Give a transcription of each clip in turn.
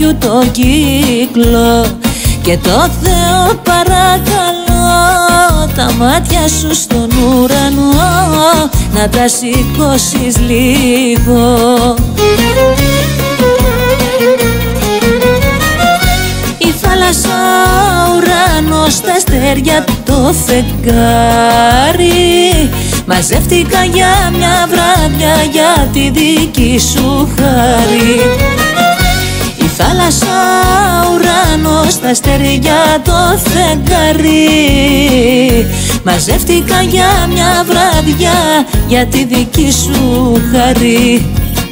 ρημαδιού το κύκλο και το Θεό παρακαλώ τα μάτια σου στον ουρανό να τα σηκώσεις λίγο. Η θάλασσα, ο ουρανός, τα αστέρια, το φεγγάρι μαζεύτηκαν για μια βράδια για τη δική σου χάρη. Η θάλασσα, ο ουρανός, τα αστέρια, το φεγγάρι μαζεύτηκαν για μια βράδια για τη δική σου χάρη.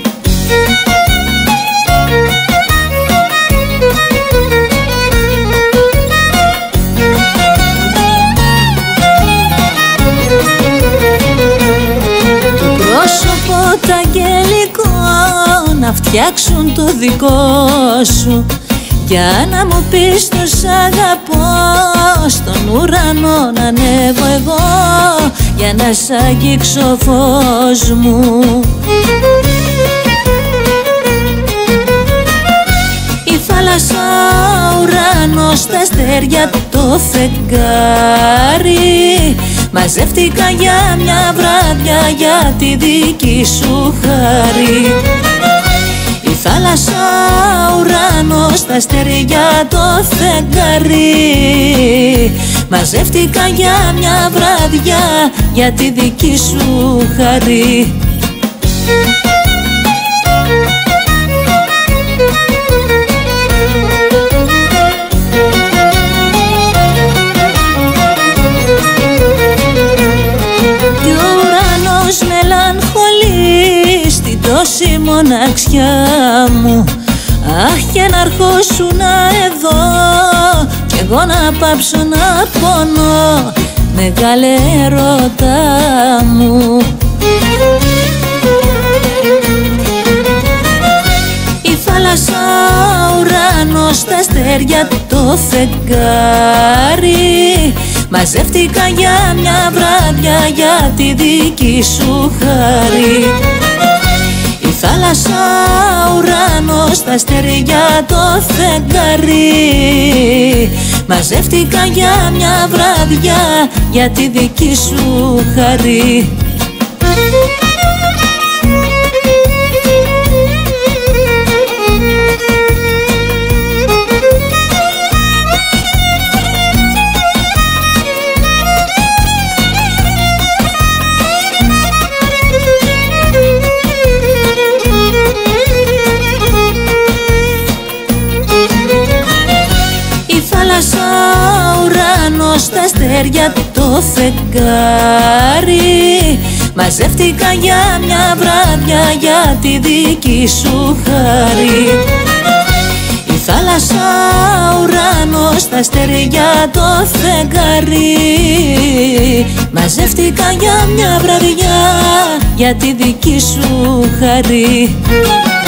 Πρόσωπο τ' αγγελικό να φτιάξουν το δικό σου για να μου πεις το σ' αγαπώ. Στον ουρανό να ανέβω εγώ για να σ' αγγίξω φως μου. Η θάλασσα, ο ουρανός, τα αστέρια, το φεγγάρι μαζεύτηκαν για μια βράδια για τη δική σου χάρη. Η θάλασσα, ο ουρανός, τα αστέρια, το φεγγάρι μαζεύτηκαν για μια βράδια για τη δική σου χάρη. Στην τόση μοναξιά μου, αχ, και να αρχόσουνα εδώ κι εγώ να πάψω να πονώ, μεγάλε έρωτα μου. Η θάλασσα, ο ουρανός, τα αστέρια, το φεγγάρι μαζεύτηκαν για μια βράδια για τη δική σου χάρη. Η θάλασσα, ο ουρανός, τα αστέρια, το φεγγάρι μαζεύτηκαν για μια βράδια για τη δική σου χάρη. Ο ουρανός, τα αστέρια, το φεγγάρι μαζεύτηκαν για μια βράδια για τη δική σου χάρη. Η θάλασσα, ο ουρανός, τα αστέρια, το φεγγάρι μαζεύτηκαν για μια βραδιά για τη δική σου χάρη.